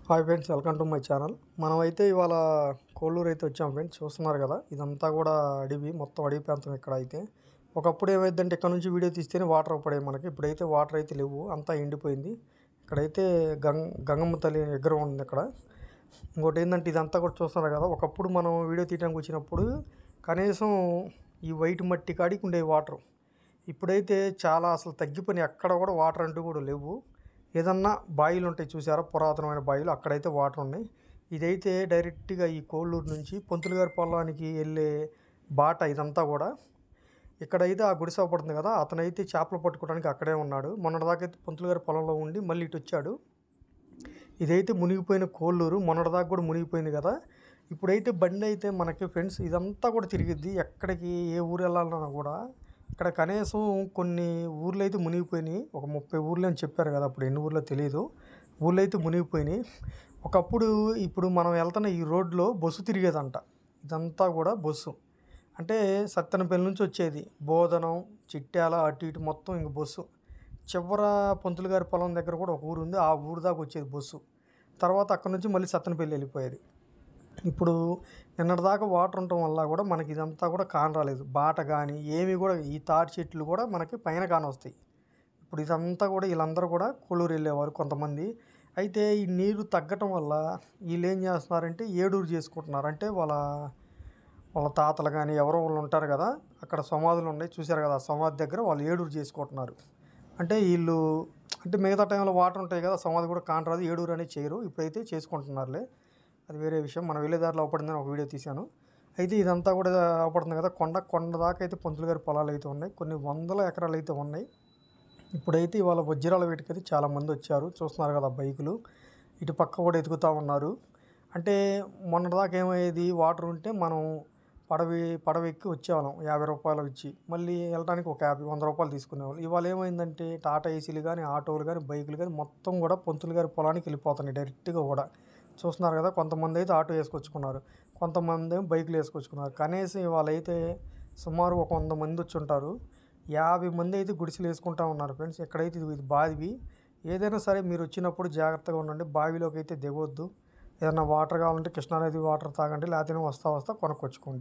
Hi friends, welcome to my channel. మనమైతే ఇవాళ కోళ్ళూరు అయితే వచ్చాం ఫ్రెండ్స్. చూస్తున్నారు కదా, ఇదంతా కూడా అడవి, మొత్తం అడవి ప్రాంతం. ఇక్కడ అయితే ఒకప్పుడు ఏమైందంటే ఇక్కడ నుంచి వీడియో తీస్తేనే వాటర్ పడేవి మనకి. ఇప్పుడైతే వాటర్ అయితే లేవు, అంతా ఎండిపోయింది. ఇక్కడైతే గంగమ్మ తల్లి విగ్రహం ఉంది ఇక్కడ. ఇంకోటి ఏంటంటే ఇదంతా కూడా చూస్తున్నారు కదా, ఒకప్పుడు మనం వీడియో తీయడానికి వచ్చినప్పుడు కనీసం ఈ వైట్ మట్టి కాడికి ఉండేవి వాటర్. ఇప్పుడైతే చాలా అసలు తగ్గిపోయినాయి, ఎక్కడ కూడా వాటర్ అంటూ కూడా లేవు. ఏదన్నా బాయిలు ఉంటాయి చూసారా, పురాతనమైన బాయిలు, అక్కడైతే వాటర్ ఉన్నాయి. ఇదైతే డైరెక్ట్గా ఈ కోళ్ళూరు నుంచి పొంతులు గారి పొలానికి వెళ్ళే బాట ఇదంతా కూడా. ఇక్కడైతే ఆ గుడిసె పడుతుంది కదా, అతనైతే చేపలు పట్టుకోవడానికి అక్కడే ఉన్నాడు. మొన్నటిదాకైతే పొంతులు గారి పొలంలో ఉండి మళ్ళీ ఇటు వచ్చాడు. ఇదైతే మునిగిపోయిన కోళ్ళూరు, మొన్నటిదాకా కూడా మునిగిపోయింది కదా. ఇప్పుడైతే బండి అయితే మనకి ఫ్రెండ్స్ ఇదంతా కూడా తిరిగిద్ది. ఎక్కడికి ఏ ఊరు వెళ్ళాలన్నా కూడా ఇక్కడ కనీసం కొన్ని ఊర్లు అయితే మునిగిపోయినాయి. ఒక 30 ఊర్లు అని చెప్పారు కదా, అప్పుడు ఎన్ని ఊర్లో తెలియదు. ఊళ్ళో అయితే మునిగిపోయినాయి. ఒకప్పుడు ఇప్పుడు మనం వెళ్తున్న ఈ రోడ్లో బస్సు తిరిగేదంట. ఇదంతా కూడా బస్సు అంటే సత్తెనపల్లి నుంచి వచ్చేది, బోధనం, చిట్యాల, అటు ఇటు మొత్తం ఇంక బస్సు. చివర పొంతులు గారి పొలం దగ్గర కూడా ఒక ఊరు ఉంది, ఆ ఊరు దాకా వచ్చేది బస్సు. తర్వాత అక్కడ నుంచి మళ్ళీ సత్తెనపల్లి వెళ్ళిపోయేది. ఇప్పుడు నిన్నటిదాకా వాటర్ ఉండటం వల్ల కూడా మనకి ఇదంతా కూడా కాన రాలేదు. బాట కానీ ఏమి కూడా, ఈ తాటి చెట్లు కూడా మనకి పైన కానొస్తాయి. ఇప్పుడు ఇదంతా కూడా వీళ్ళందరూ కూడా కోళ్ళూరు వెళ్ళేవారు కొంతమంది. అయితే ఈ నీరు తగ్గటం వల్ల వీళ్ళు ఏం చేస్తున్నారంటే ఏడూరు చేసుకుంటున్నారు. అంటే వాళ్ళ తాతలు కానీ ఎవరో వాళ్ళు ఉంటారు కదా, అక్కడ సమాధులు ఉన్నాయి చూశారు కదా, ఆ సమాధి దగ్గర వాళ్ళు ఏడూరు చేసుకుంటున్నారు. అంటే వీళ్ళు అంటే మిగతా టైంలో వాటర్ ఉంటాయి కదా, సమాధి కూడా కానరాదు, ఏడూరు అనేది చేయరు. ఇప్పుడైతే చేసుకుంటున్నారులే, అది వేరే విషయం. మన వెళ్ళేదారిలో అవపడిందని ఒక వీడియో తీశాను. అయితే ఇదంతా కూడా అవపడుతుంది కదా, కొండ దాకా అయితే పొంతులు గారి పొలాలు అయితే ఉన్నాయి, కొన్ని వందల ఎకరాలు అయితే ఉన్నాయి. ఇప్పుడైతే ఇవాళ వజ్రాల వేటకైతే చాలామంది వచ్చారు. చూస్తున్నారు కదా బైకులు, ఇటు పక్క కూడా ఎతుకుతూ ఉన్నారు. అంటే మొన్నటిదాకా ఏమయ్యేది, వాటర్ ఉంటే మనం పడవ ఎక్కి వచ్చేవాళ్ళం 50 రూపాయలు ఇచ్చి, మళ్ళీ వెళ్ళడానికి ఒక 100 రూపాయలు తీసుకునేవాళ్ళు. ఇవాళ ఏమైందంటే టాటా ఏసీలు కానీ, ఆటోలు కానీ, బైకులు కానీ మొత్తం కూడా పొంతులు గారి పొలానికి వెళ్ళిపోతున్నాయి డైరెక్ట్గా కూడా. చూస్తున్నారు కదా, కొంతమంది అయితే ఆటో వేసుకొచ్చుకున్నారు, కొంతమంది ఏమో బైకులు వేసుకొచ్చుకున్నారు. కనీసం ఇవాళ అయితే సుమారు ఒక 100 మంది వచ్చి ఉంటారు. 50 మంది అయితే గుడిసెలు వేసుకుంటూ ఉన్నారు ఫ్రెండ్స్. ఎక్కడైతే ఇది బావి, ఏదైనా సరే మీరు వచ్చినప్పుడు జాగ్రత్తగా ఉండండి, బావిలోకి అయితే దిగవద్దు. ఏదైనా వాటర్ కావాలంటే కృష్ణానది వాటర్ తాగండి, లేకపోతే వస్తా కొనుక్కొచ్చుకోండి.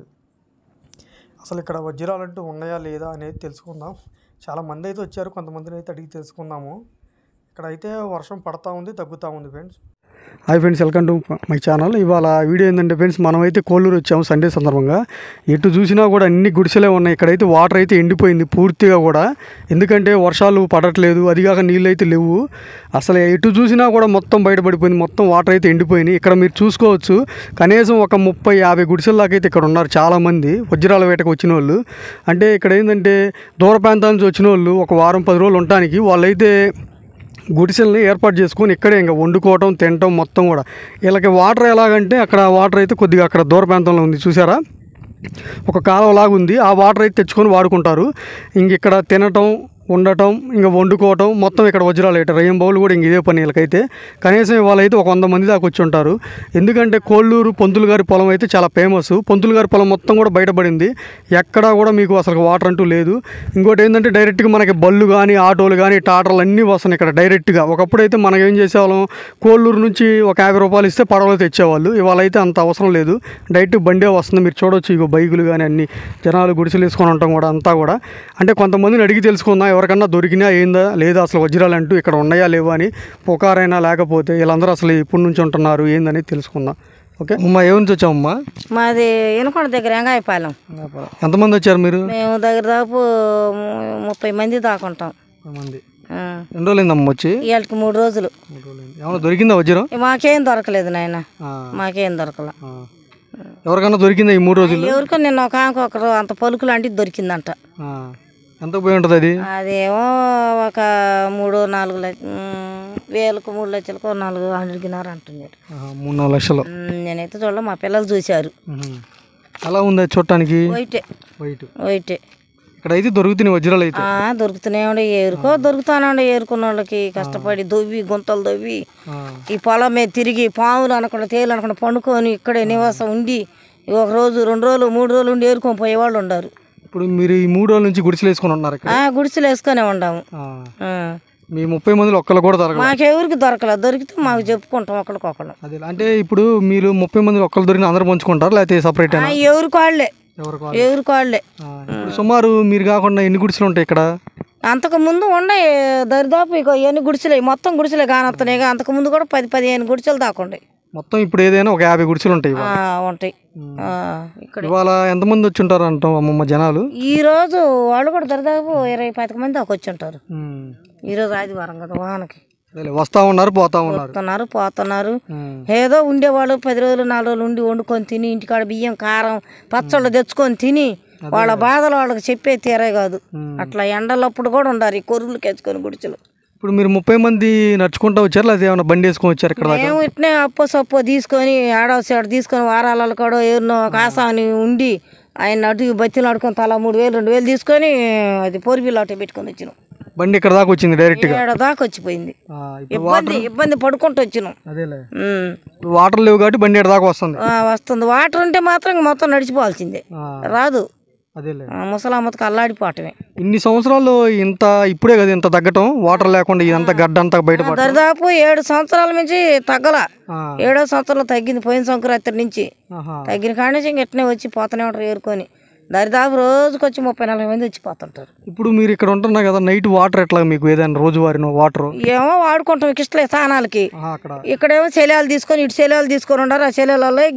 అసలు ఇక్కడ వజ్రాలంటూ ఉన్నాయా లేదా అనేది తెలుసుకుందాం. చాలామంది అయితే వచ్చారు, కొంతమందిని అయితే అడిగి తెలుసుకుందాము. ఇక్కడైతే వర్షం పడతా ఉంది, తగ్గుతూ ఉంది friends. Hi friends, welcome to my channel. ఇవాళ వీడియో ఏంటంటే ఫ్రెండ్స్, మనమైతే కోళ్ళూరు వచ్చాము సండే సందర్భంగా. ఎటు చూసినా కూడా అన్ని గుడిసెలే ఉన్నాయి. ఇక్కడైతే వాటర్ అయితే ఎండిపోయింది పూర్తిగా కూడా, ఎందుకంటే వర్షాలు పడట్లేదు, అదిగాక నీళ్ళు అయితే లేవు. అసలు ఎటు చూసినా కూడా మొత్తం బయటపడిపోయింది, మొత్తం వాటర్ అయితే ఎండిపోయినాయి. ఇక్కడ మీరు చూసుకోవచ్చు, కనీసం ఒక 30-50 గుడిసెల దాకా అయితే ఇక్కడ ఉన్నారు చాలామంది వజ్రాల వేటకు వచ్చిన వాళ్ళు. అంటే ఇక్కడ ఏంటంటే దూర ప్రాంతాల నుంచి వచ్చిన వాళ్ళు ఒక వారం 10 రోజులు ఉండటానికి వాళ్ళైతే గుడిసెల్ని ఏర్పాటు చేసుకొని ఇక్కడే ఇంకా వండుకోవటం, తినటం మొత్తం కూడా. వీళ్ళకి వాటర్ ఎలాగంటే అక్కడ వాటర్ అయితే కొద్దిగా అక్కడ దూర ప్రాంతంలో ఉంది చూసారా, ఒక కాలువలాగా ఉంది, ఆ వాటర్ అయితే తెచ్చుకొని వాడుకుంటారు. ఇంక ఇక్కడ తినటం, ఉండటం, ఇంకా వండుకోవటం మొత్తం ఇక్కడ వజ్రాలు వేట రయ్యం బౌలు కూడా ఇంక ఇదే పని వీళ్ళకైతే. కనీసం వాళ్ళైతే ఒక 100 మంది దాకా వచ్చి ఉంటారు. ఎందుకంటే కోళ్ళూరు పొంతులు గారి పొలం అయితే చాలా ఫేమస్. పొంతులు గారి పొలం మొత్తం కూడా బయటపడింది, ఎక్కడా కూడా మీకు అసలు వాటర్ అంటూ లేదు. ఇంకోటి ఏంటంటే డైరెక్ట్గా మనకి బళ్ళు కానీ, ఆటోలు కానీ, టాటర్లు అన్నీ వస్తున్నాయి ఇక్కడ డైరెక్ట్గా. ఒకప్పుడైతే మనం ఏం చేసేవాళ్ళం, కోళ్ళూరు నుంచి ఒక 50 రూపాయలు ఇస్తే పడవలో తెచ్చేవాళ్ళు. ఇవాళ అయితే అంత అవసరం లేదు, డైరెక్ట్ బండే వస్తుంది. మీరు చూడవచ్చు, ఇగో బైకులు కానీ అన్ని జనాలు గుడిసెలు వేసుకొని ఉంటాం కూడా అంతా కూడా. అంటే కొంతమందిని అడిగి తెలుసుకుందాం, ఎవరికన్నా దొరికినా ఏందా లేదా, అసలు వజ్రాలు అంటూ ఇక్కడ ఉన్నాయా లేవా అని, పుకారైనా లేకపోతే వీళ్ళందరూ అసలు ఇప్పటి నుంచి ఉంటున్నారు ఏందని తెలుసుకుందాం. ఓకే అమ్మా, ఏమి నుంచి వచ్చామమ్మా? మాది ఎనకొండ దగ్గర ఎంగాయపాలెం. ఎంతమంది వచ్చారు మీరు? మేము దగ్గర దాపు 30 మంది దాకా ఉంటాం. ఎన్ని రోజులైందమ్మా వచ్చి? వీళ్ళకి 3 రోజులు. ఏమన్నా దొరికిందా వజ్రం? మాకేం దొరకలేదు నాయన, మాకేం దొరకల. ఎవరికన్నా దొరికిందా ఈ 3 రోజులు? ఎవరికో నిన్న ఒక ఒకరు అంత పలుకులు అంటే దొరికిందంట. ఎంత పోయి ఉంటుంది అది? అదేమో ఒక 3-4 వేలకు 3 లక్షలకు 400కినారు అంటున్నారు. 3-4 లక్షలు. నేనైతే చూడలే, మా పిల్లలు చూశారు. ఎలా ఉంది చూడటానికి? వైటే. ఇక్కడ అయితే దొరుకుతున్నాయి వజ్రాలు అయితే. దొరుకుతున్నాయి ఉండే, ఏరుకో దొరుకుతానే ఏరుకున్న వాళ్ళకి కష్టపడి దొవ్వి గుంతలు దొవ్వి ఈ పొలం మీద తిరిగి పాములు అనకుండా తేలు అనకుండా పండుకొని ఇక్కడే నివాసం ఉండి 1 రోజు 2 రోజులు 3 రోజులు ఉండి ఏరుకొని పోయేవాళ్ళు ఉన్నారు. ఇప్పుడు మీరు ఈ 3 రోజుల నుంచి గుడిసెలు వేసుకొని ఉన్నారు? గుడిసెలు వేసుకొని ఉండాము. మీ 30 మందిలో ఒక్కళ్ళు కూడా దొరకదు. మాకెవరికి దొరకలేదు, దొరికితే మాకు చెప్పుకుంటాం ఒకరికొకళ్ళు. అదే అంటే ఇప్పుడు మీరు 30 మందిలో ఒక్కళ్ళు దొరికిన అందరూ పంచుకుంటారు లేకపోతే సపరేట్? ఎవరికి వాళ్ళే, ఎవరికి వాళ్ళే. సుమారు మీరు కాకుండా ఎన్ని గుడిసెలు ఉంటాయి ఇక్కడ? అంతకు ముందు ఉన్నాయి దరిదాపు ఇక ఎన్ని గుడిసెలే, మొత్తం గుడిసెలే కానొస్తున్నాయి. అంతకు ముందు కూడా 10-15 గుడిసెలు దాకా ఉండే. మొత్తం ఇప్పుడు ఏదైనా ఒక 50 గుడిసెలు ఉంటాయి ఉంటాయి ఇక్కడ. ఇవాళ ఎంతమంది వచ్చి ఉంటారు అంటాం అమ్మమ్మ జనాలు? ఈ రోజు వాళ్ళు కూడా దరిదాపు 20-25 మంది దాకా వచ్చి ఉంటారు. ఈరోజు ఆదివారం కదా, వానకి వస్తా ఉన్నారు, పోతున్నారు. ఏదో ఉండేవాళ్ళు 10 రోజులు 4 రోజులు ఉండి వండుకొని తిని ఇంటికాడ బియ్యం కారం పచ్చళ్ళు తెచ్చుకొని తిని వాళ్ళ బాధలు వాళ్ళకి చెప్పే తీరే కాదు. అట్లా ఎండలప్పుడు కూడా ఉండారు ఈ కొర్రులు కేసుకొని గుడిచెలు. ఇప్పుడు మీరు 30 మంది నడుచుకుంటూ వచ్చారు లేదా ఏమైనా బండి వేసుకొని వచ్చారు ఇక్కడ? మేము ఇట్నే అప్పో తీసుకొని ఆడవసాడు తీసుకొని వారాలలో కూడా ఎవరినో కాసాని ఉండి ఆయన అటు బతిలు ఆడుకొని తలా 3,000-2,000 తీసుకొని అది పోర్బిల్ ఆటో పెట్టుకొని వచ్చినాం. బండి ఇక్కడ దాకా వచ్చింది డైరెక్ట్ గా? దాకా వచ్చిపోయింది. ఇబ్బంది పడుకుంటూ వచ్చినాం. వాటర్ లేవు కాబట్టి బండి ఇక్కడ దాకా వస్తుంది. వాటర్ ఉంటే మాత్రం మొత్తం నడిచిపోవాల్సిందే, రాదు. ముసలామతకు అల్లాడిపోవటమే. ఇన్ని సంవత్సరాలు ఇంత ఇప్పుడే కదా ఇంత తగ్గటం, వాటర్ లేకుండా ఇదంతా గడ్డ అంతా బయట దరిదాపు 7 సంవత్సరాల నుంచి తగ్గల. 7వ సంవత్సరంలో తగ్గింది, పోయిన సంక్రాంతి నుంచి తగ్గిన కాడి నుంచి ఎట్నే వచ్చి పోతూనే ఉంటారు ఏరుకొని. దరిదాపు రోజుకొచ్చి 30-40 మంది వచ్చిపోతుంటారు. ఇప్పుడు మీరు ఇక్కడ ఉంటున్నారు కదా, నైట్ వాటర్ ఎట్లా మీకు ఏదైనా రోజువారీ వాటర్? ఏమో వాడుకుంటాం ఇష్టలే స్నానాలకి. ఇక్కడేమో చెలయాలు తీసుకొని ఇటు చెలయాలు తీసుకొని ఉంటారు. ఆ చెలయాలలో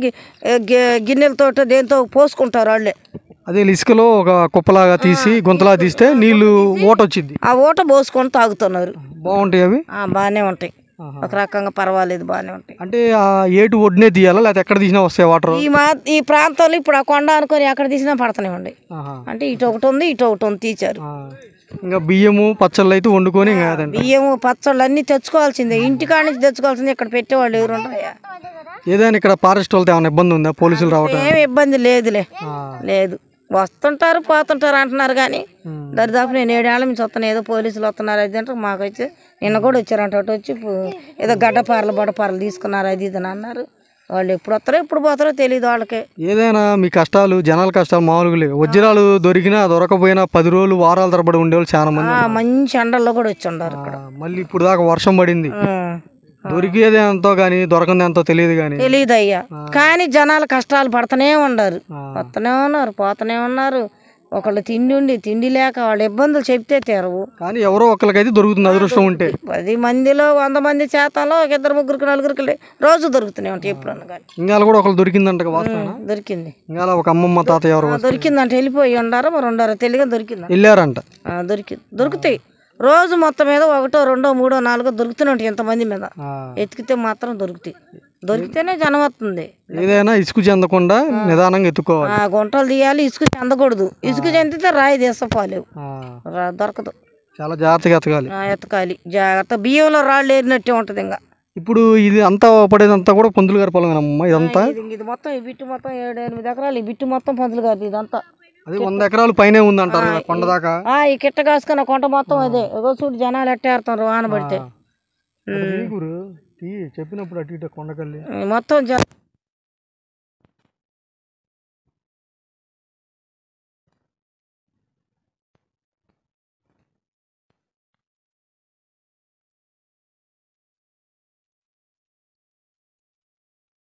గిన్నెలతో దేంతో పోసుకుంటారు వాళ్ళే. అదే ఇసుకలో ఒక కుప్పలాగా తీసి గుంతలా తీస్తే నీళ్లు ఓట వచ్చింది, ఆ ఓట పోసుకొని తాగుతున్నారు. బాగుంటాయి అవి? బాగానే ఉంటాయి, ఒక రకంగా పర్వాలేదు, బాగానే ఉంటాయి. అంటే ఆ ఏటు ఒడ్డునే తీయాలా లేకపోతే ఎక్కడ తీసినా వస్తాయి వాటర్? ఈ ప్రాంతంలో ఇప్పుడు ఆ కొండ అనుకొని ఎక్కడ తీసినా పడతానే ఉండే. అంటే ఇటు ఒకటి ఉంది, ఇటు ఒకటి ఉంది, తీచారు. ఇంకా బియ్యము పచ్చళ్ళు అయితే వండుకొని బియ్యము పచ్చళ్ళు అన్ని తెచ్చుకోవాల్సిందే, ఇంటికాడ నుంచి తెచ్చుకోవాల్సిందే. ఇక్కడ పెట్టేవాళ్ళు ఎవరు ఉంటాయా? ఏదైనా ఇక్కడ ఫారెస్ట్ వాళ్ళతో ఏమైనా ఇబ్బంది ఉందా? పోలీసులు రావడం? ఏమి ఇబ్బంది లేదులే, లేదు. వస్తుంటారు పోతుంటారు అంటున్నారు కానీ దరిదాపు నేను 7 ఏళ్ల నుంచి వస్తాను. ఏదో పోలీసులు వస్తున్నారు అది అంటే మాకు వచ్చి నిన్న కూడా వచ్చారంట. అటు వచ్చి ఏదో గడ్డపారలు బొడపారలు తీసుకున్నారు అది ఇది అని అన్నారు. వాళ్ళు ఎప్పుడు వస్తారో ఎప్పుడు పోతారో తెలియదు వాళ్ళకే. ఏదైనా మీ కష్టాలు జనాల కష్టాలు మామూలుగా లేవు. వజ్రాలు దొరికినా దొరకపోయినా 10 రోజులు వారాల తరబడి ఉండేవాళ్ళు చాలా మంది. మంచి ఎండల్లో కూడా వచ్చి ఉన్నారు ఇక్కడ. మళ్ళీ ఇప్పుడు దాకా వర్షం పడింది, దొరికేది ఎంతో కానీ దొరకంది ఎంతో తెలియదు అయ్యా. కానీ జనాలు కష్టాలు పడుతూనే ఉన్నారు, వస్తూనే ఉన్నారు, పోతూనే ఉన్నారు. ఒకళ్ళు తిండి ఉండి తిండి లేక వాళ్ళ ఇబ్బందులు చెప్తే తీరవు. కానీ ఎవరో ఒకరికైతే దొరుకుతుంది అదృష్టం ఉంటే. 10 మందిలో 100 మంది చేతాలో 2-3-4 రోజు దొరుకుతూనే ఉంటాయి ఎప్పుడన్నా. కానీ ఇంకా కూడా ఒకళ్ళు దొరికిందంట, దొరికింది. ఇంకా ఒక అమ్మమ్మ తాత ఎవరు దొరికిందంటే వెళ్ళిపోయి ఉండారో మరి ఉండారో తెలియక దొరికింది, వెళ్ళారంట. దొరుకుతాయి రోజు మొత్తం మీద 1, 2, 3, 4 దొరుకుతూనే ఉంటాయి. ఎంతమంది మీద ఎతికితే మాత్రం దొరుకుతాయి. దొరికితేనే జనం వస్తుంది. ఏదైనా ఇసుకు చెందకుండా నిదానంగా ఎత్తుకోవాలి. గుంటలు తీయాలి, ఇసుకు చెందకూడదు. ఇసుకు చెందితే రాయి తీసపోలేవు, దొరకదు. చాలా జాగ్రత్తగా ఎతకాలి జాగ్రత్త. బియ్యంలో రాళ్ళు ఏరినట్టే ఉంటది. ఇంకా ఇప్పుడు ఇది అంతా పడేదంతా కూడా పందులు గారి పొలమేనమ్మా ఇదంతా? ఇది మొత్తం ఈ బిట్టు మొత్తం 7-8 ఎకరాలు. ఈ బిట్టు మొత్తం పందులు గారి ఇదంతా. అది 100 ఎకరాలు పైనే ఉంది అంటారు కొండ దాకా. ఈ కిట్ట కాసుకున్న కొంట మొత్తం అదే. చూడు జనాలు ఎట్టేరుతారు వాన పడితే. చెప్పినప్పుడు అటు ఇటు కొండకల్లి మొత్తం